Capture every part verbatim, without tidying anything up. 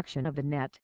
section of the net.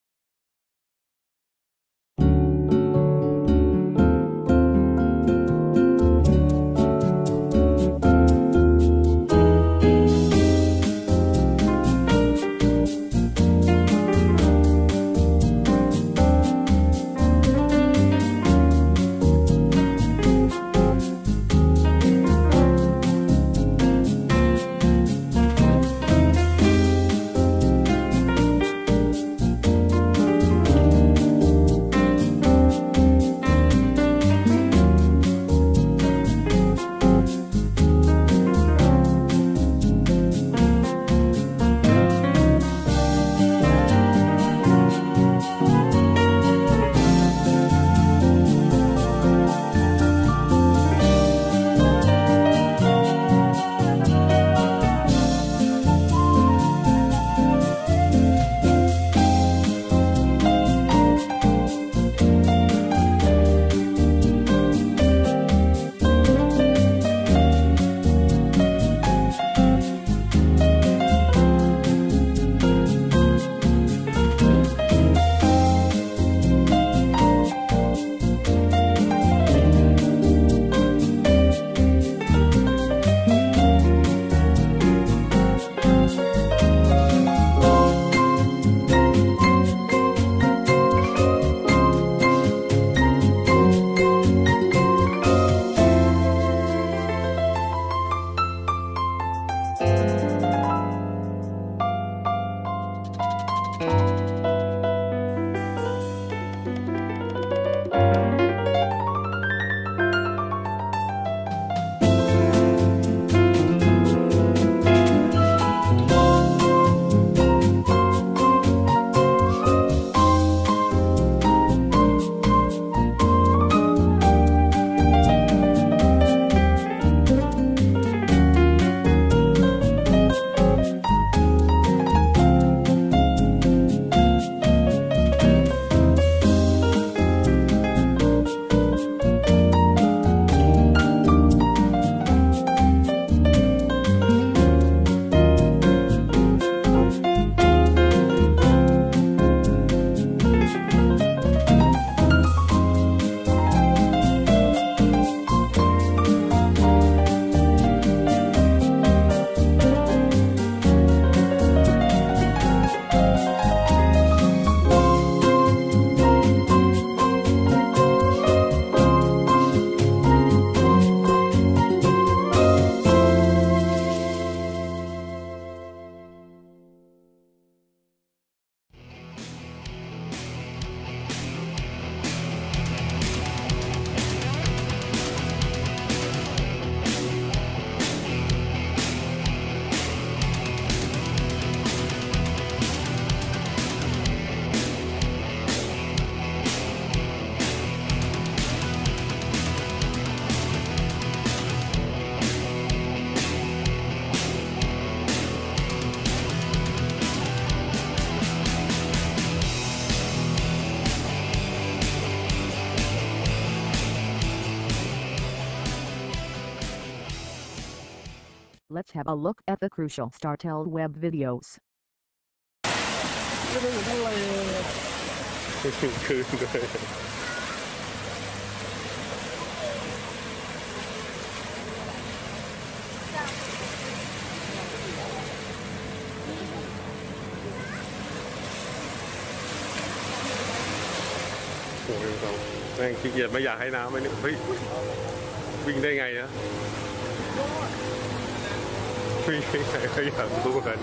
Let's have a look at the crucial StarTel web videos. คืนเลยโอ้ยเราแม่งขี้เกียจไม่อยากให้น้ำไอ้นี่เฮ้ยวิ่งได้ไงนะวิ่งได้ไงก็อยากรู้กัน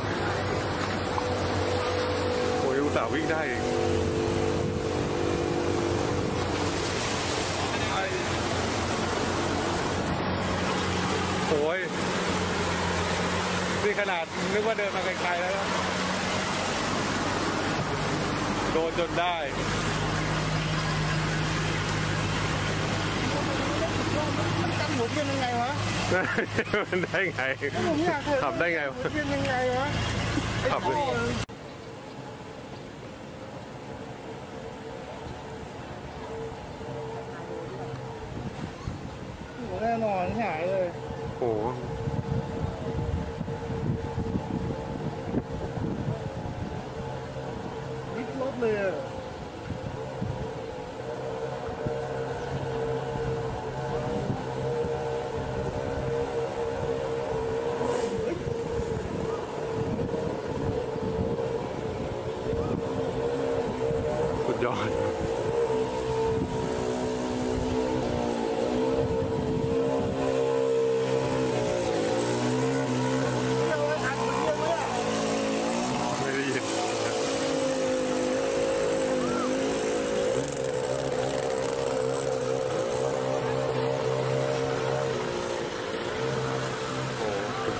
โอ้ยอุตส่าห์วิ่งได้โอ้ยนี่ขนาดนึกว่าเดินมาไกลๆแล้วโดนจนได้ตั้งหมุนเป็นยังไงวะมันได้ไงขับได้ไงวะเป็นยังไงวะขับเลยแน่นอนหายเลยโอ้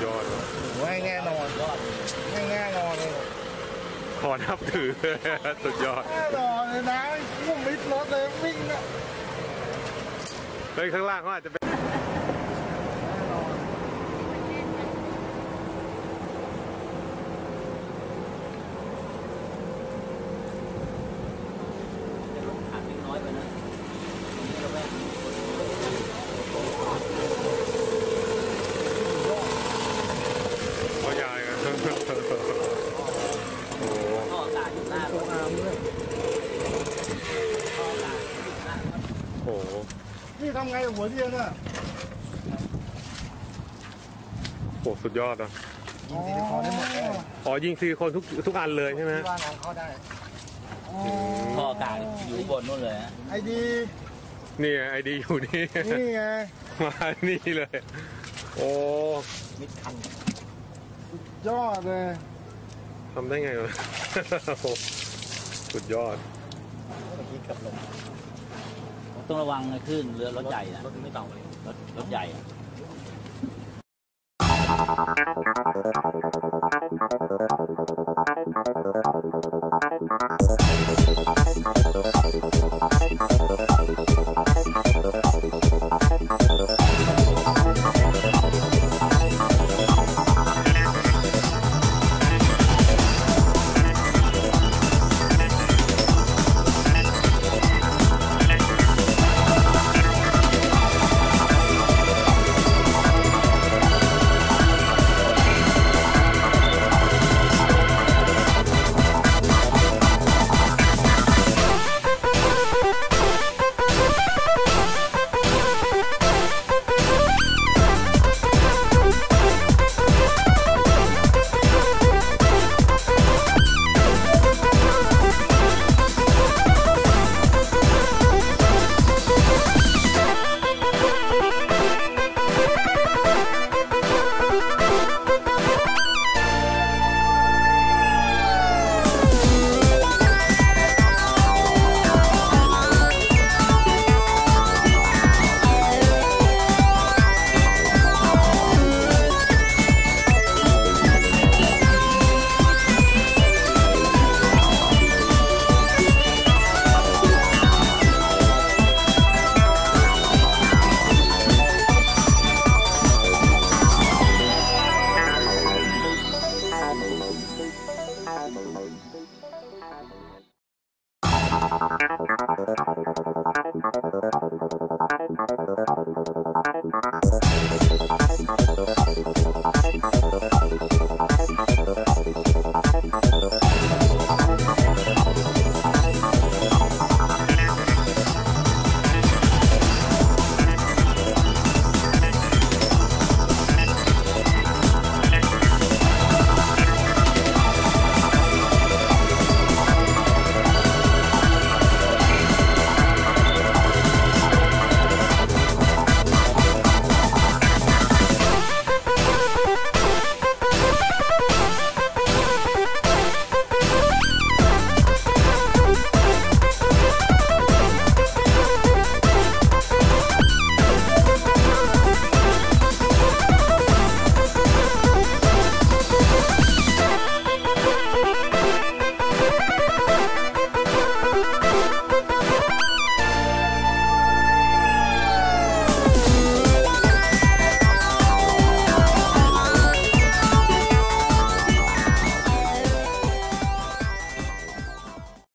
ยอดเลยง่ายแน่นอนง่ายแน่นอนเลยขอนับถือ สุดยอดแน่นอนเลยนะพุ่งมิดรถเลยวิ่งนะเฮ้ยข้างล่างเขาอาจจะเป็นเขาใหญ่กันโอ้โหท่ออากาศอยู่หน้ารถตามเลยท่ออากาศอยู่หน้ารถโอ้โหนี่ทำไงกับหัวเทียนอ่ะโอ้สุดยอดอ่ะยิงซิลิโคนได้หมดเลยอ๋อยิงซิลิโคนทุกทุกอันเลยใช่ไหมที่บ้านน้องเขาได้ท่ออากาศอยู่บนนู่นเลยฮะไอดีนี่ไอดีอยู่นี่นี่ไงมานี่เลย โอ้มิดคันยอดเลยทำได้ไงวะ โอ้สุดยอดเมื่อกี้กับลมต้องระวังขึ้นเรือรถใหญ่นะรถไม่เบาเลยรถรถใหญ่อะ